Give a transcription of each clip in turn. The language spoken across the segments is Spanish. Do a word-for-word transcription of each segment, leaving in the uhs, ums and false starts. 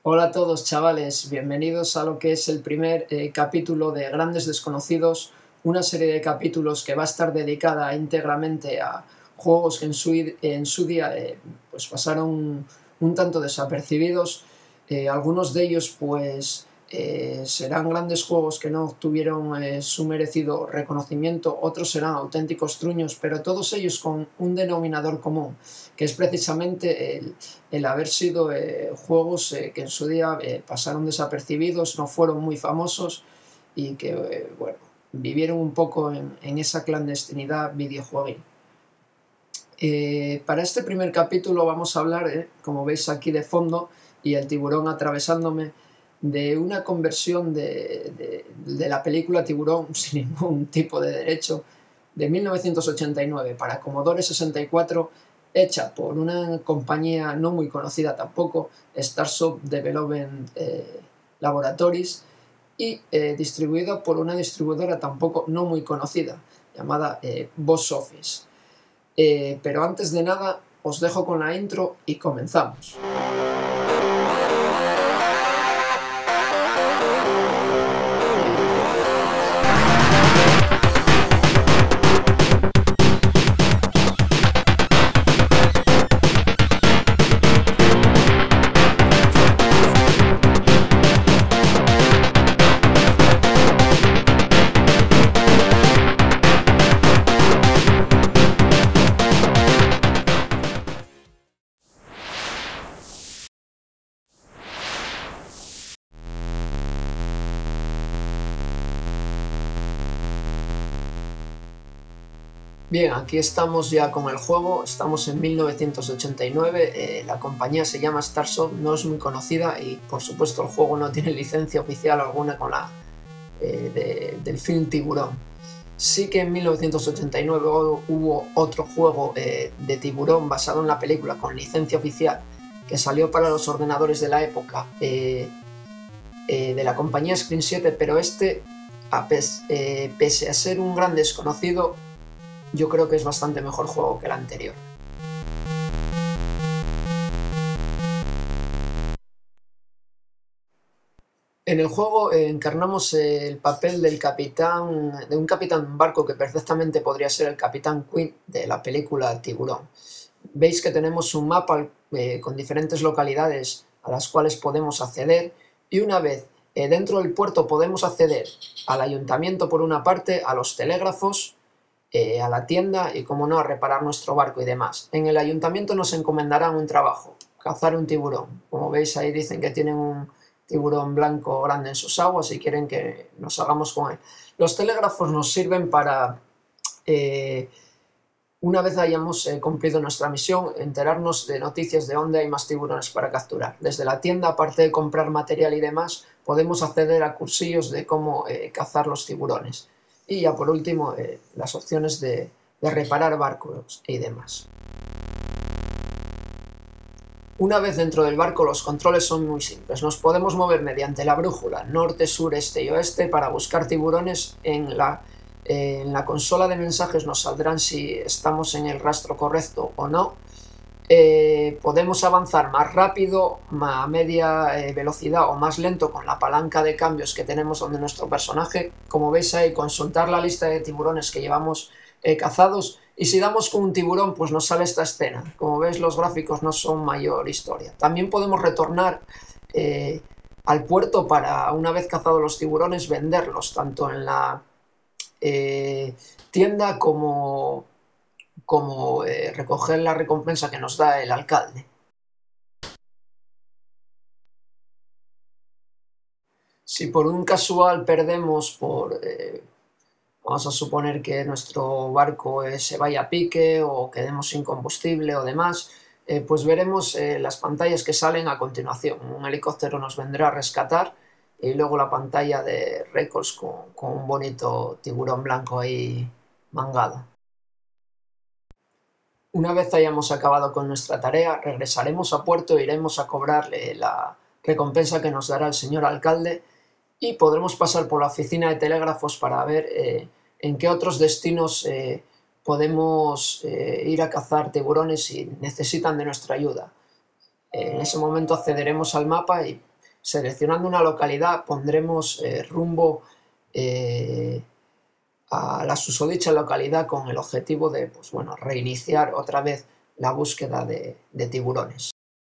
Hola a todos, chavales, bienvenidos a lo que es el primer eh, capítulo de Grandes Desconocidos, una serie de capítulos que va a estar dedicada íntegramente a juegos que en su, en su día eh, pues pasaron un, un tanto desapercibidos. Eh, algunos de ellos pues eh, serán grandes juegos que no tuvieron eh, su merecido reconocimiento, otros serán auténticos truños, pero todos ellos con un denominador común, que es precisamente el, el haber sido eh, juegos eh, que en su día eh, pasaron desapercibidos, no fueron muy famosos y que, eh, bueno, vivieron un poco en, en esa clandestinidad videojueguil. Eh, para este primer capítulo vamos a hablar, eh, como veis aquí de fondo, y el tiburón atravesándome, de una conversión de, de, de la película Tiburón sin ningún tipo de derecho, de mil novecientos ochenta y nueve para Commodore sesenta y cuatro, hecha por una compañía no muy conocida tampoco, Starship Development eh, Laboratories, y eh, distribuida por una distribuidora tampoco no muy conocida, llamada eh, Box Office. Eh, pero antes de nada, os dejo con la intro y comenzamos. Bien, aquí estamos ya con el juego, estamos en mil novecientos ochenta y nueve, eh, la compañía se llama Starship, no es muy conocida y por supuesto el juego no tiene licencia oficial alguna con la, eh, de, del film Tiburón. Sí que en mil novecientos ochenta y nueve hubo otro juego eh, de Tiburón basado en la película con licencia oficial que salió para los ordenadores de la época eh, eh, de la compañía Screen siete, pero este, a pes, eh, pese a ser un gran desconocido, yo creo que es bastante mejor juego que el anterior. En el juego eh, encarnamos el papel del capitán, de un capitán barco que perfectamente podría ser el Capitán Quinn de la película Tiburón. Veis que tenemos un mapa eh, con diferentes localidades a las cuales podemos acceder y una vez eh, dentro del puerto podemos acceder al ayuntamiento por una parte, a los telégrafos, Eh, a la tienda y, como no, a reparar nuestro barco y demás. En el ayuntamiento nos encomendarán un trabajo, cazar un tiburón. Como veis ahí dicen que tienen un tiburón blanco grande en sus aguas y quieren que nos hagamos con él. Los telégrafos nos sirven para, eh, una vez hayamos eh, cumplido nuestra misión, enterarnos de noticias de dónde hay más tiburones para capturar. Desde la tienda, aparte de comprar material y demás, podemos acceder a cursillos de cómo eh, cazar los tiburones. Y ya por último, eh, las opciones de, de reparar barcos y demás. Una vez dentro del barco, los controles son muy simples. Nos podemos mover mediante la brújula norte, sur, este y oeste para buscar tiburones. En la, eh, en la consola de mensajes nos saldrán si estamos en el rastro correcto o no. Eh, podemos avanzar más rápido, a media eh, velocidad o más lento con la palanca de cambios que tenemos donde nuestro personaje. Como veis ahí, consultar la lista de tiburones que llevamos eh, cazados, y si damos con un tiburón pues nos sale esta escena. Como veis, los gráficos no son mayor historia. También podemos retornar eh, al puerto para, una vez cazados los tiburones, venderlos tanto en la eh, tienda como como eh, recoger la recompensa que nos da el alcalde. Si por un casual perdemos por, eh, vamos a suponer que nuestro barco eh, se vaya a pique o quedemos sin combustible o demás, eh, pues veremos eh, las pantallas que salen a continuación. Un helicóptero nos vendrá a rescatar y luego la pantalla de récords con, con un bonito tiburón blanco ahí mangado. Una vez hayamos acabado con nuestra tarea, regresaremos a puerto e iremos a cobrarle la recompensa que nos dará el señor alcalde y podremos pasar por la oficina de telégrafos para ver eh, en qué otros destinos eh, podemos eh, ir a cazar tiburones si necesitan de nuestra ayuda. Eh, en ese momento accederemos al mapa y seleccionando una localidad pondremos eh, rumbo eh, a la susodicha localidad con el objetivo de pues, bueno, reiniciar otra vez la búsqueda de, de tiburones.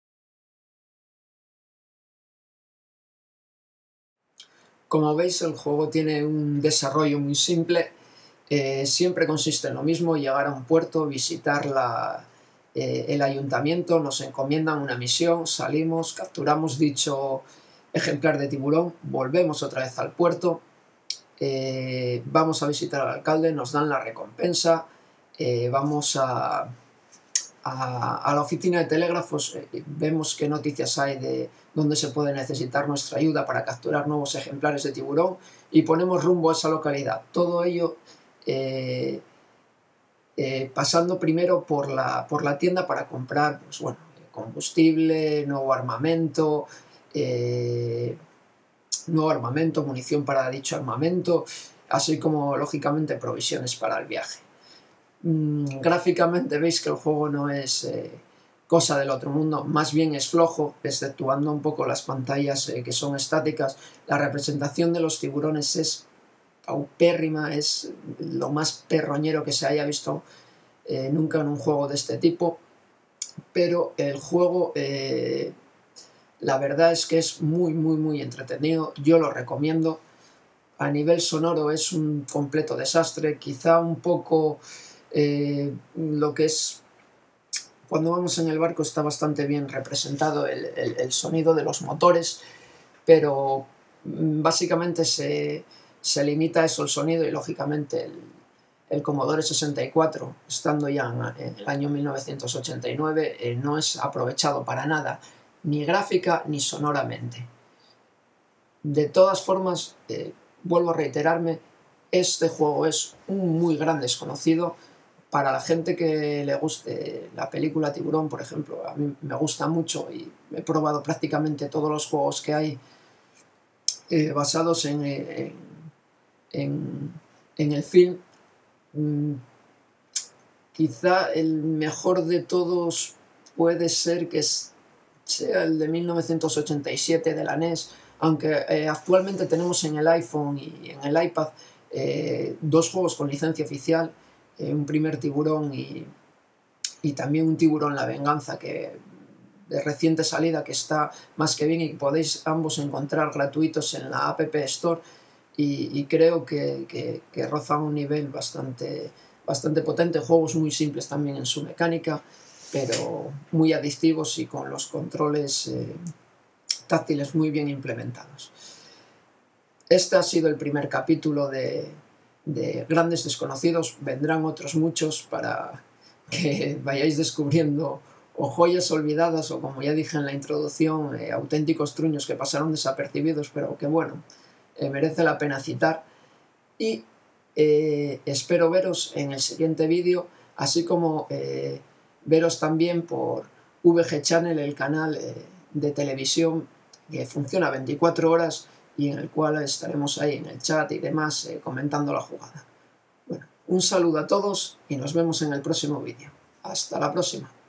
Como veis, el juego tiene un desarrollo muy simple. Eh, siempre consiste en lo mismo: llegar a un puerto, visitar la, eh, el ayuntamiento, nos encomiendan una misión, salimos, capturamos dicho ejemplar de tiburón, volvemos otra vez al puerto, eh, vamos a visitar al alcalde, nos dan la recompensa, eh, vamos a, a, a la oficina de telégrafos, eh, vemos qué noticias hay de dónde se puede necesitar nuestra ayuda para capturar nuevos ejemplares de tiburón y ponemos rumbo a esa localidad. Todo ello eh, eh, pasando primero por la, por la tienda para comprar pues, bueno, combustible, nuevo armamento, eh, nuevo armamento, munición para dicho armamento, así como lógicamente provisiones para el viaje. Mm, gráficamente veis que el juego no es eh, cosa del otro mundo, más bien es flojo, exceptuando un poco las pantallas eh, que son estáticas. La representación de los tiburones es paupérrima, es lo más perroñero que se haya visto eh, nunca en un juego de este tipo, pero el juego eh, la verdad es que es muy muy muy entretenido, yo lo recomiendo. A nivel sonoro es un completo desastre, quizá un poco eh, lo que es cuando vamos en el barco está bastante bien representado el, el, el sonido de los motores, pero básicamente se, se limita a eso el sonido y lógicamente el, el Commodore sesenta y cuatro, estando ya en, en el año mil novecientos ochenta y nueve, eh, no es aprovechado para nada, ni gráfica ni sonoramente. De todas formas, eh, vuelvo a reiterarme, este juego es un muy gran desconocido. Para la gente que le guste la película Tiburón, por ejemplo, a mí me gusta mucho y he probado prácticamente todos los juegos que hay eh, basados en, en, en, en el film. Mm, quizá el mejor de todos puede ser que sea el de mil novecientos ochenta y siete de la N E S, aunque eh, actualmente tenemos en el iPhone y en el iPad eh, dos juegos con licencia oficial, eh, un primer Tiburón y, y también un Tiburón La Venganza, que de reciente salida, que está más que bien y que podéis ambos encontrar gratuitos en la App Store y, y creo que, que, que rozan un nivel bastante, bastante potente, juegos muy simples también en su mecánica, pero muy adictivos y con los controles eh, táctiles muy bien implementados. Este ha sido el primer capítulo de, de Grandes Desconocidos, vendrán otros muchos para que vayáis descubriendo o joyas olvidadas o, como ya dije en la introducción, eh, auténticos truños que pasaron desapercibidos, pero que bueno, eh, merece la pena citar. Y eh, espero veros en el siguiente vídeo, así como eh, veros también por V G Channel, el canal eh, de televisión que funciona veinticuatro horas y en el cual estaremos ahí en el chat y demás eh, comentando la jugada. Bueno, un saludo a todos y nos vemos en el próximo vídeo. Hasta la próxima.